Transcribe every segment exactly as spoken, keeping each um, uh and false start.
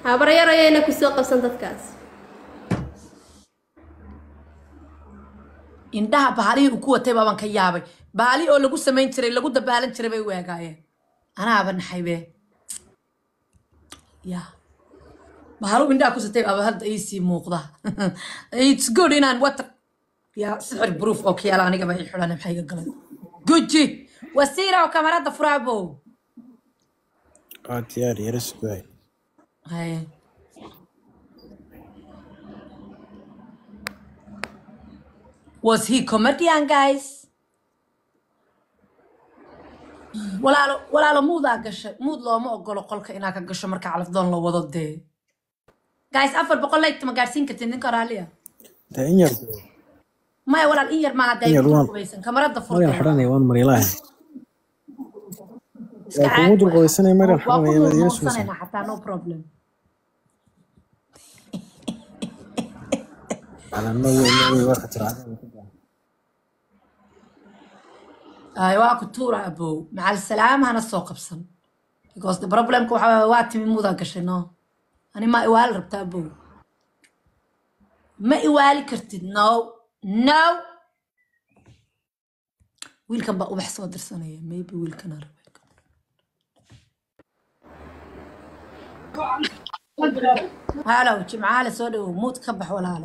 habaryar ayayna ku soo qabsan dadkaas indhaha bahali uu ku watay baaban ka yaabay bahali oo lagu sameyn jiray lagu dabaalan jiray bay weegaayeen anaaba naxaybe ya bahalu indhaha ku satay baaba hadda ay sii muuqda it's good inaan water ya sixir proof oo kiyala aniga ba i xidhan maxay ga galay guji wasiira oo kamarada furaabo قاعد ياري يرسكوي hay was he comedian guys walaalo walaalo muudaa gashay muud looma ogolo qolka inaa ka gasho marka calafdoon la wado dee guys afar boqol like ma gaarsiin kartid ninka raaliya ده إنير maya walaal in yar maaha إنير daygu وان qubaysan kamarada مريا furtay حراني وان مريلاه iska caadi كمود waa القويسنة مريا waa حراني ku يا مدير سوسن nuurnuursanayna xataa no problem على النووي النووي واحد رعد ay waa ku tuura abow macal salaam hana soo qabsan because the problem ku waxa waa timi muudaa gashay no ani ma iwaal rabtaa abow ma iwaali kartid no no wiilkan baa ubax soo dirsanaya maybe wiilkan aan rabay halo jimcaale soo dhawow muud ka bax walaalo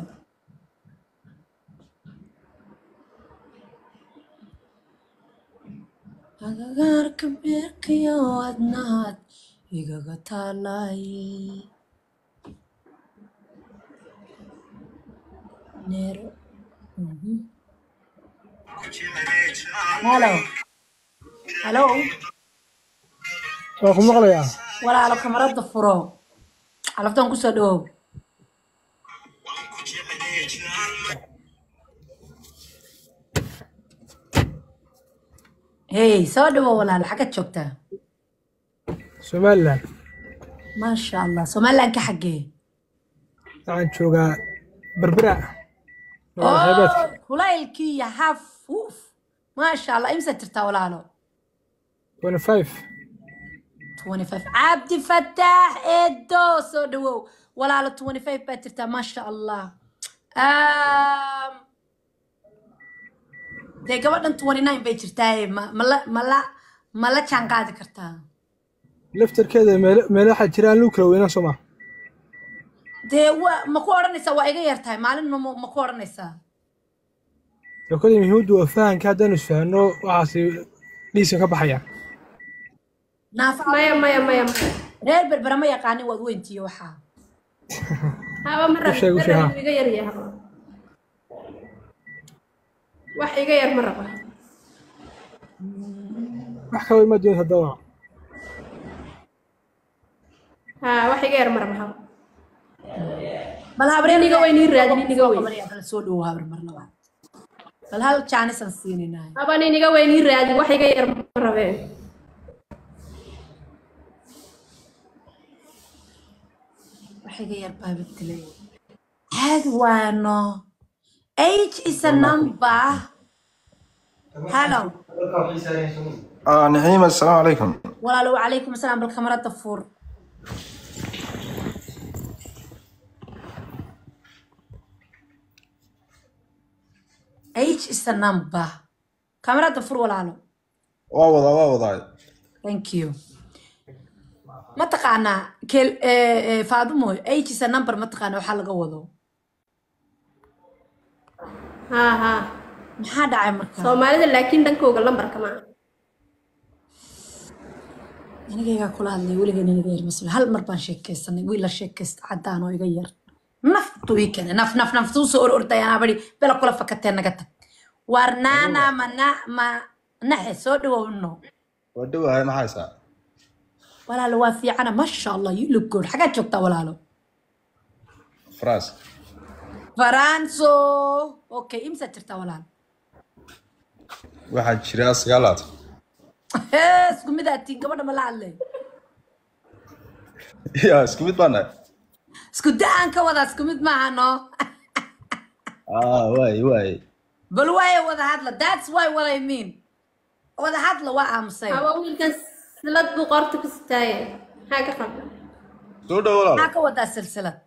agagaarka beerkayo wadnaad igaga taalaayay neero halo halo waa ku maqlayaa walaalo kamarada furo calaftaan kusoo dhawow hey soo dhawow walaalo xagad joogtaa somalilan maasha allah somaliland ka xagee waxaan joogaa berbera magaala xeebeedka oh kulaylkii iyo haf uf maasha allah imsa jirtaa walaalo twenty five twenty-five cabdi fataax eedo soo dhawow walaalo twenty-five baa jirtaa maasha allah um, dee gabadhan twenty-nine bay jirtaa ma mala mala mala jaan qaadi kartaa laftarkeeda meel meel waxaa jira aan lagu kala weynaan soo maa dee wa ma ku odhanaysaa waa iga yar tahay maalin ma ma ku odhanaysaa lokadii muhiimadu waa fahanka haddaanu isfahanno waxaasi dhiisa ka baxayaan naafa maya maya maya maya reer berbera ma yaqaanin waad weyntiyo waxaa haba ma u rabi sheeg u ma sheeg rabi ha iga yar yahay wax iga yar ma raba wax kale ima doonta haddaba ha wax iga yar ma raba haba bal habreen iniga weyn ii raadin iniga soo weyn qabanaya bal soo dhawow habar mar labaad bal hal jaanis aan siinaynaay haba iniga weyn ii raadin wax iga yar ma rabeen waxiga yar baa bedelay caadi waano age is a number hello آه نعيمة السلام عليكم. walaalo wacalaykum asalaam bal kamarada fur age is a number kamarada fur walaalo واوضع واوضع. thank you ma taqaanaa kel faadumo age is a number ma taqaanaa waxaa laga wado ha ha maxaa dhacay marka soomaalida laakiin dhankooga lambarka ma anigaygaa kula hadlay weligeena inaga yar maslo hal mar baan sheekaysanay wiil la sheekaysta caddaan oo iga yar naftu ii keenay naf naf naftuu soo or orday anaa bari bela kula fakatee naga tag waar naana ma na ma naxe soo dhawowno ودوها هاي ما حيسا. walaalo waa fiicana masha allah you look good xagaad joogtaa walaalo فراس. faranso okay imsa jirtaa walaalo واحد شراء سيالات. isku mid aad tiin gabadha ma la hadlay يا سكمت بانا. isku da-aan ka wadaa isku mid maaha no آه واي واي. bal waaya wada hadla that's why what I mean wada hadla waa aamusay haba wiilkan silad buu qorta ku sitaayay maxaa ka qabta soo dhawo walaal maxaa ka wadaa silsilad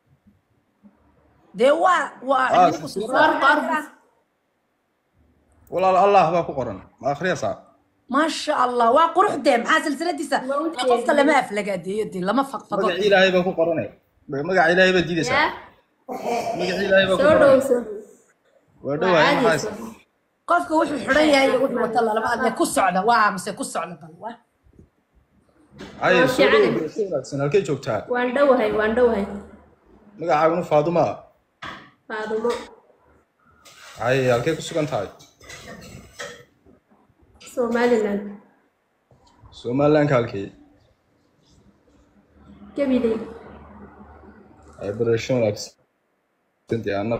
dee waa waa ah idinku silsilad qor qor walaal allah baa ku qoran ma akhriyaysaa maasha allah waa quruxdee maxaa silsiladiisa qofka lama aflagaadeeyo dee lama faqfaqo magaca ilaahay baa ku qoranay magaca ilaahay baa diidaysaa yaa magaca ilaahay baa ku soo qoran dhow soo waa dhawahay maxaa qofka wuxuu xidhan yahay iyo wuxuu wata lalaba adle ku socda waa mise ku socda bal waa ay waa soo dhawo fiican. soo wanaagsan halkay joogtaa waan dhowahay waan dhowahay magacaaguna faaduma faadumo ay halkay ku sugan tahay somaliland somalilandka halkay gabiley ay barasho wanaagsan dee ana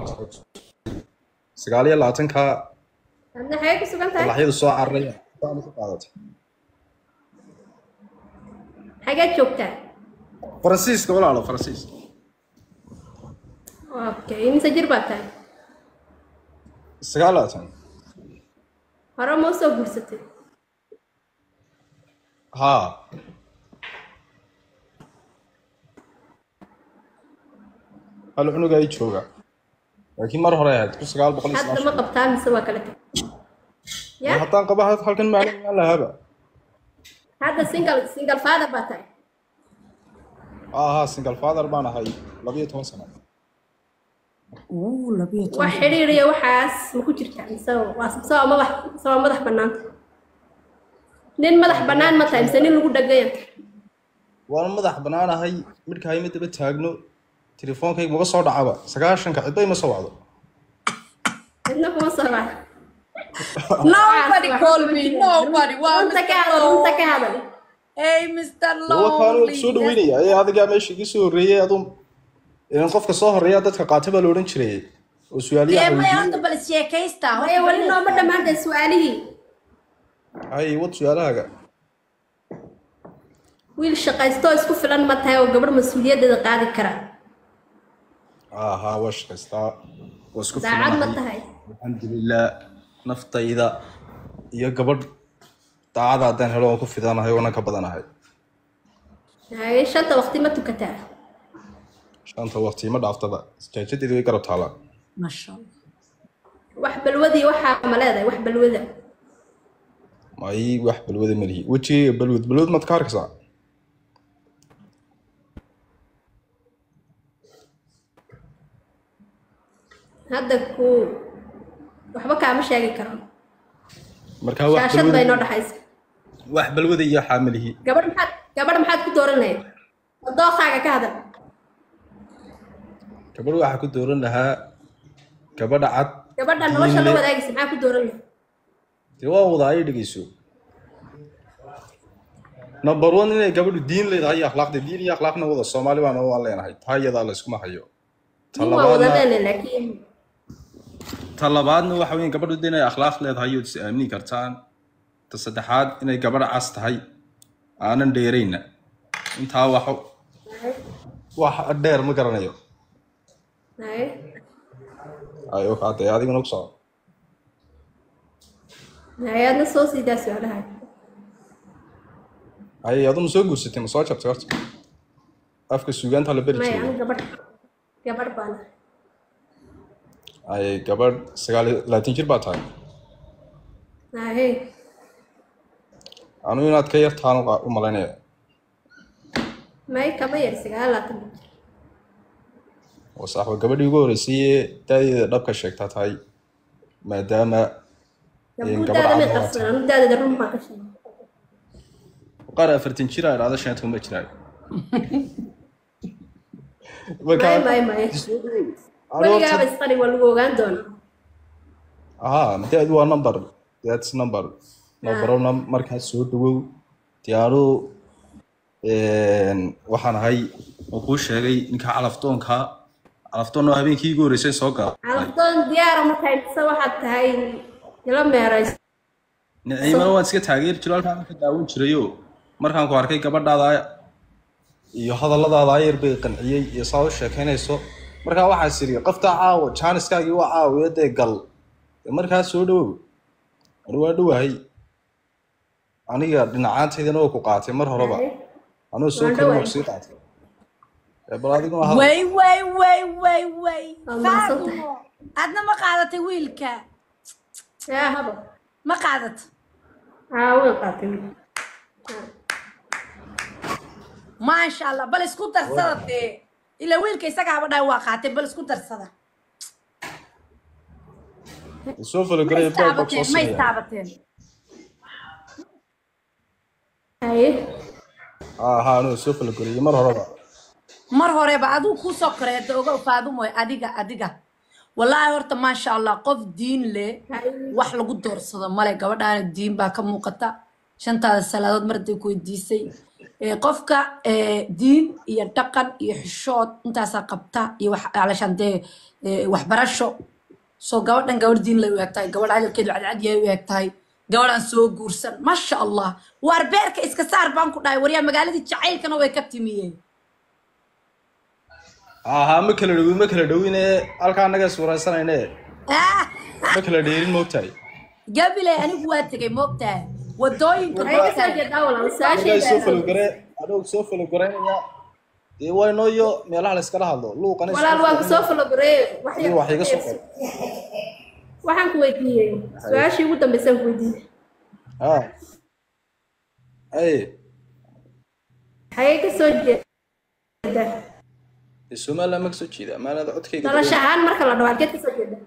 sagaal iyo labaatanka adna xagee ku sugan tahay laxyadu soo cararaya saama ku qaadatay xageed joogtaa faransiiska walaalo faransiis okay imise jir baa tahay sagaal iyo labaatan hore ma usoo guursatay haa hal cunuga ay jooga laakiin mar hore ahayd ku sagaal boqol iyo hadda ma sagaashan qabtaa mise waa kala tag ya haddaan qaba halkan maalin maan lahaba hadda single single father baa tahay haa single father baan ahay labiyo toban sano uu labiyo wax toban xiriir iyo waxaas ma ku jirtaa mise waa mise waa madax mise waa madax bannaanta nin madax bannaan ma tahay mise nin lagu dhagaya waan madax bannaanahay midhka hayma daba taagno telefoonkayga muga soo dhacaba sagaashanka cidday ma soo wacdo cidna kuma soo bax nobody call me nobody waa runta ka hadal runta ka hadal hey mister waa kaanu lonely soo dhaweynaya ee adigaa meesha iga soo horreeyay aduu idan qofka soo horreeya dadka qaata baa la odhan jiray oo su'aaliyaha ee maya weydiiyey horta bal sheekaysta maya weli nooma dhammaantay su-aalihii hay wad su'aalahaaga wiil shaqaystoo isku filan ma tahay oo gabadh mas-uuliyaddeeda qaadi kara haa haa waa shaqaystaa waa isku daacad ma filanahay tahay alxamdulilah naftayda iyo gabadh daacada haddaan helo waan ku fidanahay waana ka badanahay haye shanta waqti ma tukataa shanta waqti ma dhaaftaba jaajadeedu way garab taalaa masha allah wax balwadii waxaa ma leedahay wax balwada may wax balwada malihi wejiga balwad balwad maad ka arkaysaa hadda ku waxba kaama sheegi karo markaa wax shaashad bay noo balwada dhaxaysa wax balwada iyo xaamilihi gabadh maxaad gabadh maxaad ku dooran lahayd dooqaaga ka hadal gabadh waxaa ku dooran lahaa gabadha cad gabadha nolosha la diinle wadaagaysa maxaa ku dooran lahayd dee waa wadaa ay dhegeyso number one inay gabadhu diin leedahay iyo akhlaaqda diin iyo akhlaaqna wada soomaali baana waan leenahay taa iyadaa la iskuma hayo ta nin waa wada labaadna leene laakiin ta labaadna waxa weyn gabadhu dee inay akhlaaq leedahay oo is aamini kartaan ta saddexaad inay gabadha cas tahay aanan dheerayna intaa wax wax dheer ma garanayo haye ayo kaatay adiguna ku socdo haye adna soo siidaa su-aalaha ay adu ma soo guursatay ma soo jabtay horta afka suugaanta la beri maya jiray aniga gabadh gabadh baan ay gabadh sagaal iyo labaatan jir baa tahay haye anu inaad ka yartaan u malaynaya may kama yar sagaal laatan oo saaxiba gabadhii ugu horreysay ee daadeeda dhabka sheegtaa tahay maadaama gabdhudaada may qarsan anu daadada run baan ka sheegay qaar afartan jir aa idhaahda shan iyo toban ma jiraan may may may weligaaba isqari waa lagu ogaan doonaa aha daadu waa number that's number numberona markaas soo dhawow diyaaro waxaan ahay oo kuu sheegay ninka calafdoonka calafdoonna waa habeenkii igu horreysay soo gala calafdoon diyaara markay mise waxaad tahay ila meerayso niciimana waan iska taageeri jiro halkaan ka daawan jirayo markaan ku arkay gabadhaada iyo hadalladaada ayar bay qanciyey iyo saa u sheekaynayso markaa waxaa siri qoftaa caawo jaaniskaagii waa caawiyo dee gal markaa soo dhawow anu waa dhowahay aniga dhinacaantaydana oo ku qaatay mar horeba anuu soo kalma sii qaatay bal adiguna hada way way way way way Allah santa. Faadumo adna ma qaadatay wiilka yaa habo ma qaadat aa waan qaatay ma sha Allah bal isku darsada ila wiilka isaga haba dhaay waa qaatay bal isku darsada soo falo garay bal box soo ma sameeyo istaabateen haye ah ha no soo falo garay mar horeba mar horeba aduu ku soo koreedo oga Faadumo adiga adiga wallahi horta ma sha Allah qof diin leh wax lagu doorsado male gabadhaan diin baa ka muuqata shantaada salaadood marday ku weydiisay ee qofka ee diin iyo dhaqan iyo xishood intaas qabta iyo wax alashan de wax barasho soo gabadhan gabadh diin leh u egtahay gabadh hadalkeedu cadcad yahay u egtahay gabadhan soo guursan ma sha Allah war beerka iska saar baan ku dhahay wariya magaaladii jacaylkana way ka timiyeen aha ma kala dhawi ma kala dhawine halka anaga suuraysanayne ma kala dheerin moogtahay gabile anigu waa tagay moogtahay wadooyinka ay ka soo jeedaa walaal saashay soo falo garay adoo soo falo garaynaya ee way nooyo meelaha la iska hadlo luuqana walaal waan soo falo garay wax yar wax iga soo qor waxaan ku weydiiyay su'aashii ugu dambeysay ku weydiiyay ah ay hay ka soo jeedaa Soomaaliya ma soo jeeda maanada codkayga dalashahan marka la dhawaad ka soo jeedaa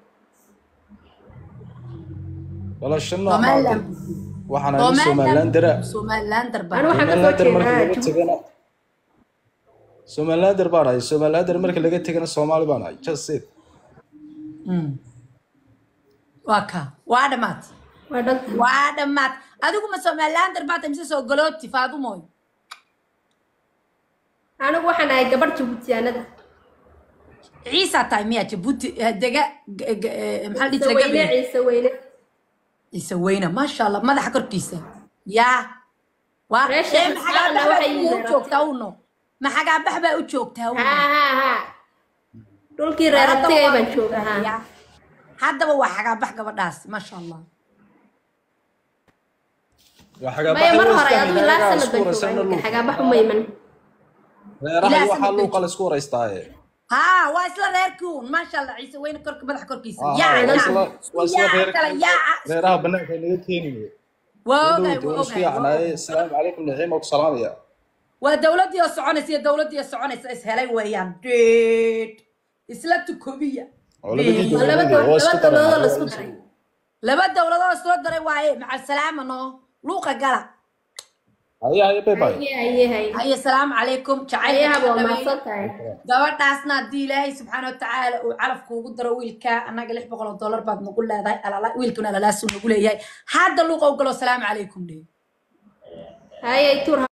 wala shana waxaan aan Soomaaliland dara Soomaaliland darba anu waxaan ka soo jeedaa Soomaaliland darba ay Soomaaliland dar marka laga tagana Soomaali baan ay just say mm waka waa dhamaad waa dhanta waa dhamaad adigu ma Soomaaliland darba tamsi soo galooti Faadumo anigu waxaan ahay gabadh Jabuutiyaanada ciisa taamiya Jabuuti daga maxaa dhig weyne ciisa weyne ciisa weyne ma sha Allah madaxa korkiisa yaa waa Reesha maxaa Isxaaqna waxay u joogtaa uno maxaa baxba u joogtaa uno ha ha ha dhulkii reerabtay baan joogaa haddaba waa xagaa bax gabadhaas ma sha Allah waa xagaa bax mar hore aad la sanad baan joogaa xagaa bax uma iman reeraha waxa loo qala isku wareystaaye ها واسلا ريركون ما شاء الله عيسى وين كرك مدح كركيس يا واسلا واسلا ريركون ريرها بنات اللي كيني واوغاي واوغاي السلام عليكم نعيمه وسلام يا ودولتي سعونس يا دولتي سعونس اسهلي ويان ديت اسلتو كوبيه لبا دولة لا اسكو داري لبا دولة لا اسكو داري واي مع السلامه نو لوقا قلا هيا هيا باي باي هيا هيا هيا السلام عليكم هيا هبو ما صدتاي gabadhaasna hadii ilaahay subxaanahu wa tacaala uu calafku ugu daro wiilka anaga lix boqol oo dollar baad nagu leedahay alala wiilkuna alalaas nagu leeyahay hadda luuqa u galo salaamu calaykum dhee هيا tur